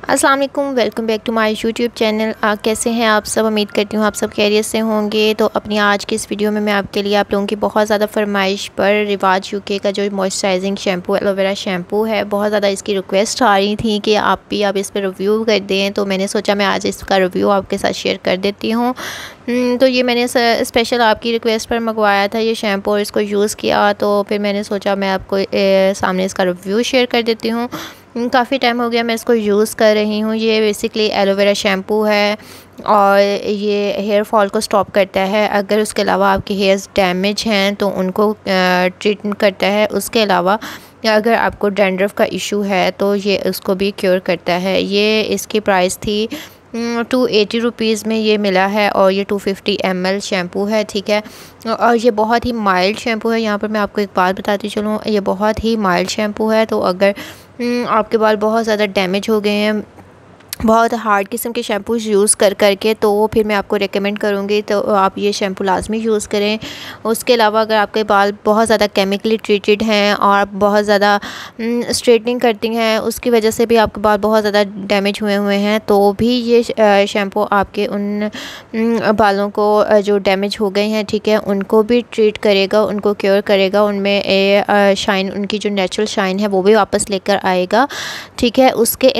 अस्सलाम वालेकुम, welcome back to my YouTube channel. कैसे हैं आप सब? उम्मीद करती हूँ आप सब खैरियत से होंगे। तो अपनी आज की इस वीडियो में मैं आपके लिए आप लोगों की बहुत ज़्यादा फरमाइश पर रिवाज यूके का जो मॉइस्चराइजिंग शैम्पू एलोवेरा शैम्पू है, बहुत ज़्यादा इसकी रिक्वेस्ट आ रही थी कि आप इस पर रिव्यू कर दें। तो मैंने सोचा मैं आज इसका रिव्यू आपके साथ शेयर कर देती हूँ। तो ये मैंने स्पेशल आपकी रिक्वेस्ट पर मंगवाया था ये शैम्पू और इसको यूज़ किया, तो फिर मैंने सोचा मैं आपको सामने इसका रिव्यू शेयर कर देती हूँ। काफ़ी टाइम हो गया मैं इसको यूज़ कर रही हूँ। ये बेसिकली एलोवेरा शैम्पू है और ये हेयर फॉल को स्टॉप करता है। अगर उसके अलावा आपके हेयर्स डैमेज हैं तो उनको ट्रीट करता है। उसके अलावा अगर आपको डैंड्रफ का इशू है तो ये उसको भी क्योर करता है। ये इसकी प्राइस थी 280 रुपीज़ में ये मिला है और ये 250 ml शैम्पू है, ठीक है। और ये बहुत ही माइल्ड शैम्पू है। यहाँ पर मैं आपको एक बात बताती चलूँ, ये बहुत ही माइल्ड शैम्पू है। तो अगर आपके बाल बहुत ज़्यादा डैमेज हो गए हैं बहुत हार्ड किस्म के शैम्पूज़ यूज़ करके, तो फिर मैं आपको रेकमेंड करूँगी तो आप ये शैम्पू लाजमी यूज़ करें। उसके अलावा अगर आपके बाल बहुत ज़्यादा केमिकली ट्रीटेड हैं और आप बहुत ज़्यादा स्ट्रेटनिंग करती हैं, उसकी वजह से भी आपके बाल बहुत ज़्यादा डैमेज हुए हैं, तो भी ये शैम्पू आपके उन बालों को जो डैमेज हो गए हैं, ठीक है, उनको भी ट्रीट करेगा, उनको क्योर करेगा, उनमें शाइन, उनकी जो नेचुरल शाइन है वो भी वापस लेकर आएगा, ठीक है।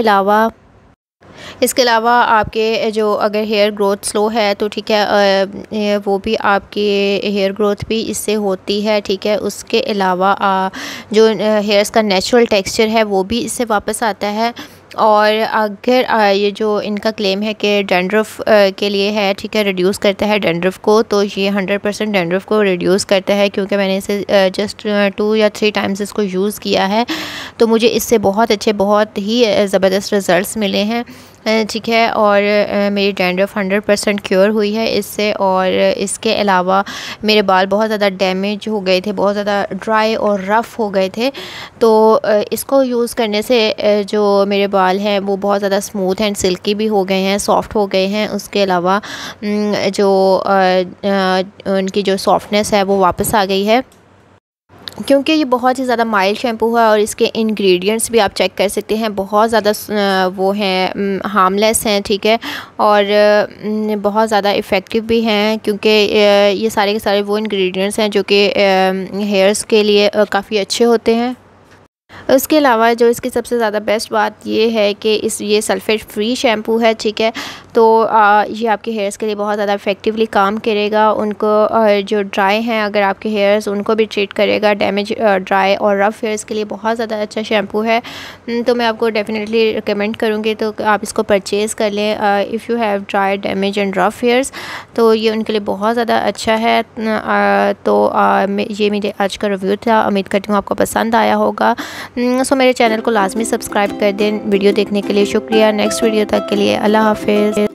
इसके अलावा आपके जो अगर हेयर ग्रोथ स्लो है तो ठीक है, वो भी आपके हेयर ग्रोथ भी इससे होती है, ठीक है। उसके अलावा जो हेयर्स का नेचुरल टेक्सचर है वो भी इससे वापस आता है। और अगर ये जो इनका क्लेम है कि डैंड्रफ के लिए है, ठीक है, रिड्यूस करता है डैंड्रफ को, तो ये 100% डैंड्रफ को रिड्यूस करता है। क्योंकि मैंने इसे जस्ट 2 या 3 टाइम्स इसको यूज़ किया है, तो मुझे इससे बहुत अच्छे, बहुत ही ज़बरदस्त रिज़ल्ट्स मिले हैं, ठीक है। और मेरी डैंड्रफ 100% क्योर हुई है इससे। और इसके अलावा मेरे बाल बहुत ज़्यादा डैमेज हो गए थे, बहुत ज़्यादा ड्राई और रफ़ हो गए थे, तो इसको यूज़ करने से जो मेरे बाल हैं वो बहुत ज़्यादा स्मूथ एंड सिल्की भी हो गए हैं, सॉफ्ट हो गए हैं। उसके अलावा जो उनकी जो सॉफ्टनेस है वो वापस आ गई है, क्योंकि ये बहुत ही ज़्यादा माइल्ड शैम्पू है। और इसके इंग्रेडिएंट्स भी आप चेक कर सकते हैं, बहुत ज़्यादा वो हैं, हार्मलेस हैं, ठीक है, और बहुत ज़्यादा इफ़ेक्टिव भी हैं, क्योंकि ये सारे के सारे वो इंग्रेडिएंट्स हैं जो कि हेयर्स के लिए काफ़ी अच्छे होते हैं। उसके अलावा जो इसकी सबसे ज़्यादा बेस्ट बात ये है कि ये सल्फेट फ्री शैम्पू है, ठीक है। तो ये आपके हेयर्स के लिए बहुत ज़्यादा इफ़ेक्टिवली काम करेगा। उनको जो ड्राई हैं अगर आपके हेयर्स, उनको भी ट्रीट करेगा। डैमेज, ड्राई और रफ़ हेयर्स के लिए बहुत ज़्यादा अच्छा शैम्पू है। तो मैं आपको डेफिनेटली रिकमेंड करूँगी तो आप इसको परचेज़ कर लें। If you have dry, damage and rough hairs, तो ये उनके लिए बहुत ज़्यादा अच्छा है। ये मेरे आज का रिव्यू था, उम्मीद करती हूँ आपको पसंद आया होगा। सो मेरे चैनल को लाजमी सब्सक्राइब कर दें। वीडियो देखने के लिए शुक्रिया। नेक्स्ट वीडियो तक के लिए अल्लाह हाफ़िज़।